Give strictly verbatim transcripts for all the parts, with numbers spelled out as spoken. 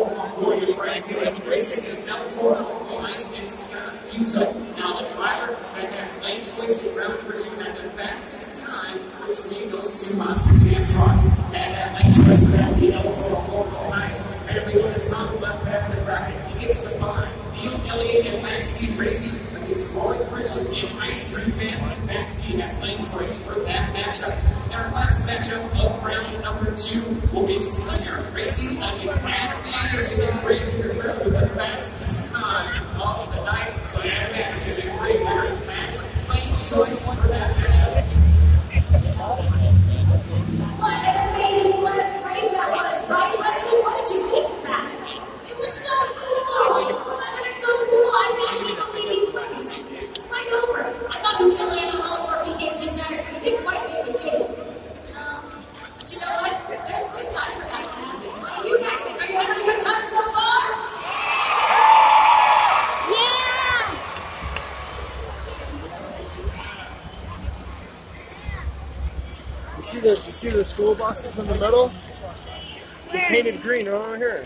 William Bryce racing is El Toro, Ice, and Scott Hutto. Now the driver that has lane choice in round number two had the fastest time, which lead goes to Monster Jam Trucks. And that lane choice for that be El Toro, Ice. And we go to the top left half of the bracket. He gets the line. Neil Elliott and Max Steve racing against Roy Pritchard in Ice Cream Man. Max Steve has lane choice for that matchup. And our last matchup of round number two will be Slinger racing against Adam Anderson and Brandon Ritter with the fastest time of the night. So Adam Anderson and Brandon Ritter has lane choice for that matchup. What an amazing last race that was, right, Wesley? What did you think of that? It was so cool! Wasn't it so cool? I actually completely right over it. I thought he was going to land on all four P K T tires, but he didn't quite make it, did he? Um, but you know what? There's first time for that to happen. What do you guys think? Are you having a good time so far? Yeah! You see the you see the school buses in the middle? They're painted green over here.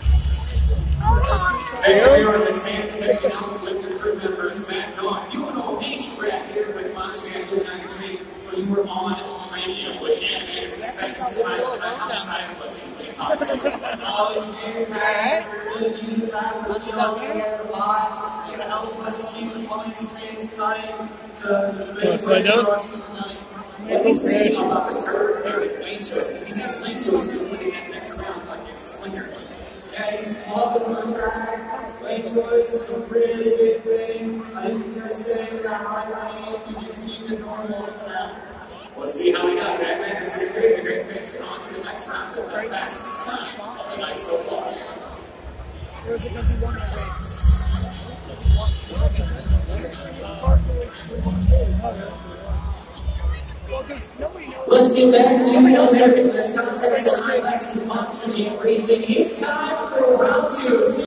As we are in the stands, catching up with the crew members, Matt Dawn. You and O H were out here with Monster Jam United States when you were on radio with Adam Anderson. Fastest time on the outside was in the top. Always very fast. Really needed that. Let's go get a lot. It's going to help us keep the points starting to make slide down. What we say about the turn there with lane choice, because he has lane choice to look at next round like it's Slinger. Guys, love the contract. Lane choice is a really big thing. I think he's going to stay in that high line and just keep it normal for now. We'll see how he does. That man is going to create a great fence and on to the next round for the fastest time of the night so far. Where's it because he won that race? Let's get back to the business contest of High Max's Monster Jam Racing. It's time for round two.